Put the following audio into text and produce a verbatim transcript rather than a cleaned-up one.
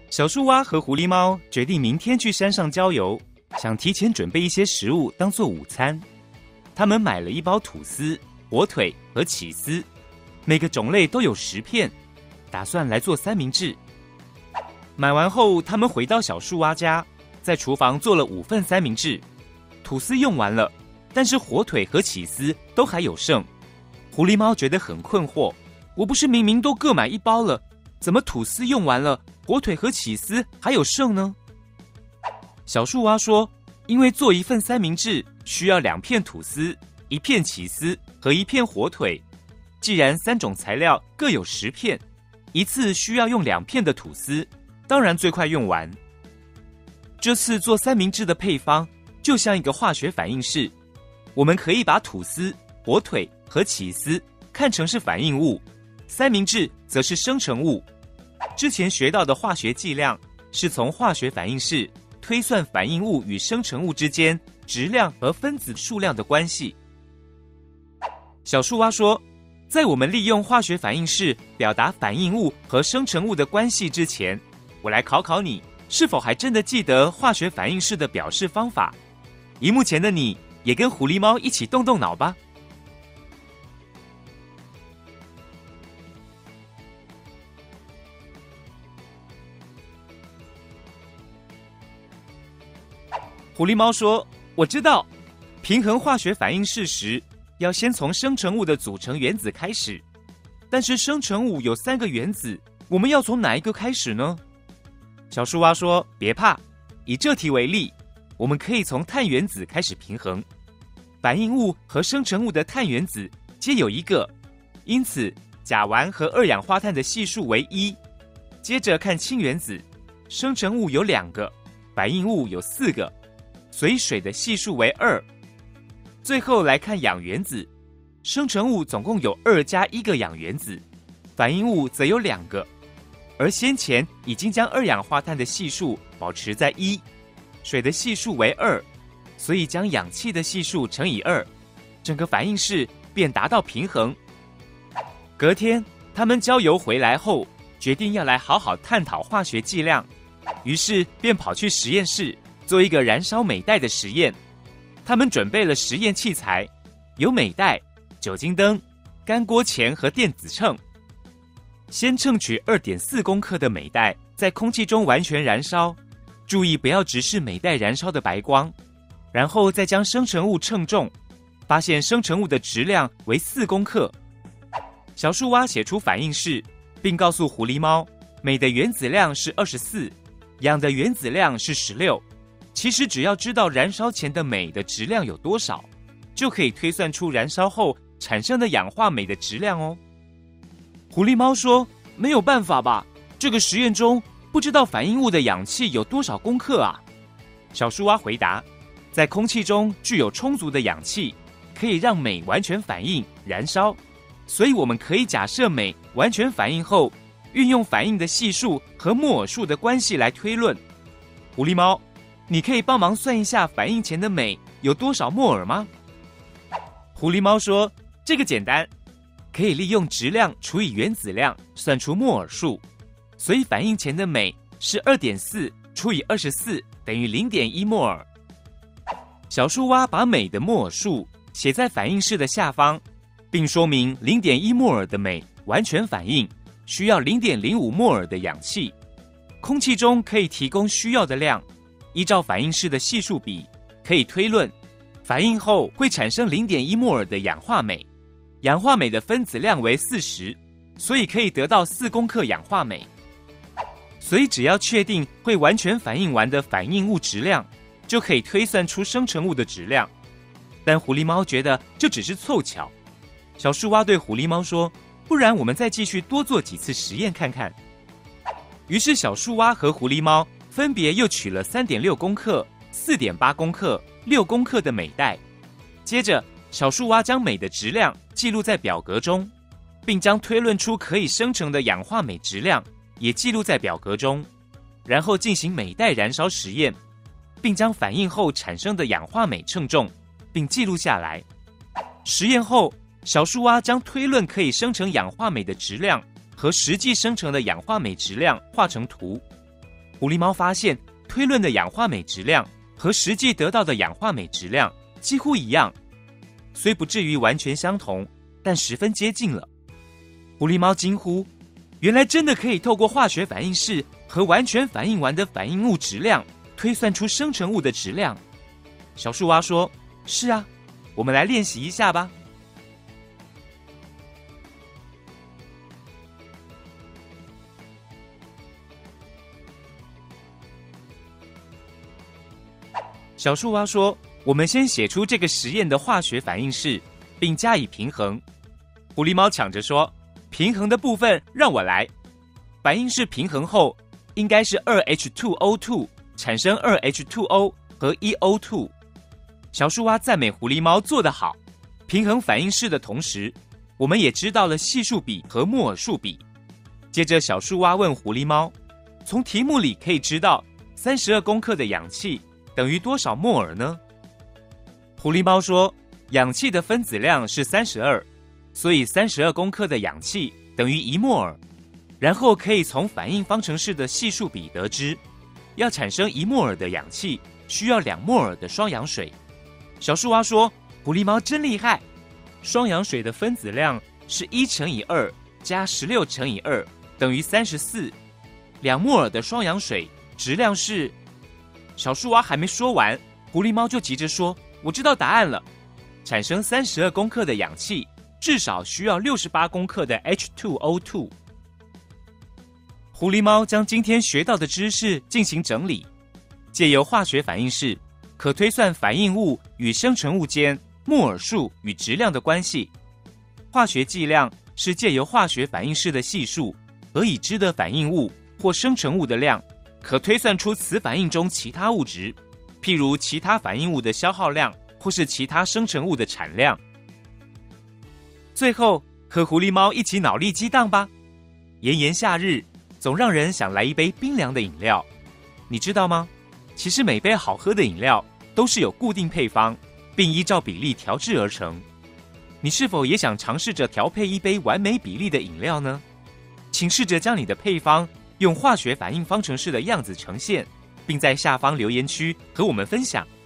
小树蛙和狐狸猫决定明天去山上郊游，想提前准备一些食物当做午餐。他们买了一包吐司、火腿和起司，每个种类都有十片，打算来做三明治。买完后，他们回到小树蛙家，在厨房做了五份三明治。吐司用完了，但是火腿和起司都还有剩。狐狸猫觉得很困惑，我不是明明都各买一包了，怎么吐司用完了，火腿和起司还有剩呢？小树蛙说，因为做一份三明治需要两片吐司、一片起司和一片火腿，既然三种材料各有十片，一次需要用两片的吐司，当然最快用完。这次做三明治的配方就像一个化学反应式，我们可以把吐司、火腿和起司看成是反应物，三明治则是生成物。之前学到的化学计量是从化学反应式推算反应物与生成物之间质量和分子数量的关系。小树蛙说，在我们利用化学反应式表达反应物和生成物的关系之前，我来考考你，是否还真的记得化学反应式的表示方法？荧幕前的你也跟狐狸猫一起动动脑吧。狐狸猫说，我知道，平衡化学反应式时，要先从生成物的组成原子开始。但是生成物有三个原子，我们要从哪一个开始呢？小树蛙说，别怕，以这题为例，我们可以从碳原子开始平衡。反应物和生成物的碳原子皆有一个，因此甲烷和二氧化碳的系数为一。接着看氢原子，生成物有两个，反应物有四个，所以水的系数为二。最后来看氧原子，生成物总共有二加一个氧原子，反应物则有两个，而先前已经将二氧化碳的系数保持在一，水的系数为二，所以将氧气的系数乘以二，整个反应式便达到平衡。隔天，他们郊游回来后，决定要来好好探讨化学计量，于是便跑去实验室做一个燃烧镁带的实验。他们准备了实验器材，有镁带、酒精灯、干锅钳和电子秤。先称取 二点四公克的镁带在空气中完全燃烧，注意不要直视镁带燃烧的白光，然后再将生成物称重，发现生成物的质量为四公克。小树蛙写出反应式，并告诉狐狸猫，镁的原子量是二十四，氧的原子量是十六。其实只要知道燃烧前的镁的质量有多少，就可以推算出燃烧后产生的氧化镁的质量哦。狐狸猫说，没有办法吧，这个实验中不知道反应物的氧气有多少公克啊。小树蛙回答，在空气中具有充足的氧气，可以让镁完全反应燃烧，所以我们可以假设镁完全反应后，运用反应的系数和摩尔数的关系来推论。狐狸猫，你可以帮忙算一下反应前的镁有多少摩尔吗？狐狸猫说，这个简单，可以利用质量除以原子量算出摩尔数，所以反应前的镁是 二点四 除以二十四等于 零点一 摩尔。小树蛙把镁的摩尔数写在反应式的下方，并说明 零点一 摩尔的镁完全反应需要 零点零五 摩尔的氧气，空气中可以提供需要的量，依照反应式的系数比，可以推论反应后会产生 零点一 摩尔的氧化镁，氧化镁的分子量为四十，所以可以得到四公克氧化镁。所以只要确定会完全反应完的反应物质量，就可以推算出生成物的质量。但狐狸猫觉得这只是凑巧。小树蛙对狐狸猫说，不然我们再继续多做几次实验看看。于是小树蛙和狐狸猫分别又取了 三点六公克、四点八公克、六公克的镁带，接着小树蛙将镁的质量记录在表格中，并将推论出可以生成的氧化镁质量也记录在表格中，然后进行镁带燃烧实验，并将反应后产生的氧化镁称重，并记录下来。实验后，小树蛙将推论可以生成氧化镁的质量和实际生成的氧化镁质量画成图， 狐狸猫发现推论的氧化镁质量和实际得到的氧化镁质量几乎一样，虽不至于完全相同，但十分接近了。狐狸猫惊呼：原来真的可以透过化学反应式和完全反应完的反应物质量推算出生成物的质量。小树蛙说：是啊，我们来练习一下吧。小树蛙说：我们先写出这个实验的化学反应式，并加以平衡。狐狸猫抢着说：平衡的部分让我来。反应式平衡后，应该是 二 H 二 O 二 产生 二 H 二 O 和一 O 二。小树蛙赞美狐狸猫做得好。平衡反应式的同时，我们也知道了系数比和摩尔数比。接着小树蛙问狐狸猫：从题目里可以知道三十二公克的氧气等于多少摩尔呢？狐狸猫说：氧气的分子量是三十二，所以三十二公克的氧气等于一摩尔。然后可以从反应方程式的系数比得知，要产生一摩尔的氧气需要两摩尔的双氧水。小树蛙说：狐狸猫真厉害，双氧水的分子量是一乘以二加十六乘以二等于三十四，两摩尔的双氧水质量是……小树蛙还没说完，狐狸猫就急着说：我知道答案了，产生三十二公克的氧气至少需要六十八公克的 H 二 O 二。狐狸猫将今天学到的知识进行整理，借由化学反应式可推算反应物与生成物间摩尔数与质量的关系。化学剂量是借由化学反应式的系数和已知的反应物或生成物的量，可推算出此反应中其他物质，譬如其他反应物的消耗量或是其他生成物的产量。最后，和狐狸猫一起脑力激荡吧。炎炎夏日，总让人想来一杯冰凉的饮料。你知道吗？其实每杯好喝的饮料都是有固定配方，并依照比例调制而成。你是否也想尝试着调配一杯完美比例的饮料呢？请试着将你的配方用化学反应方程式的样子呈现，并在下方留言区和我们分享。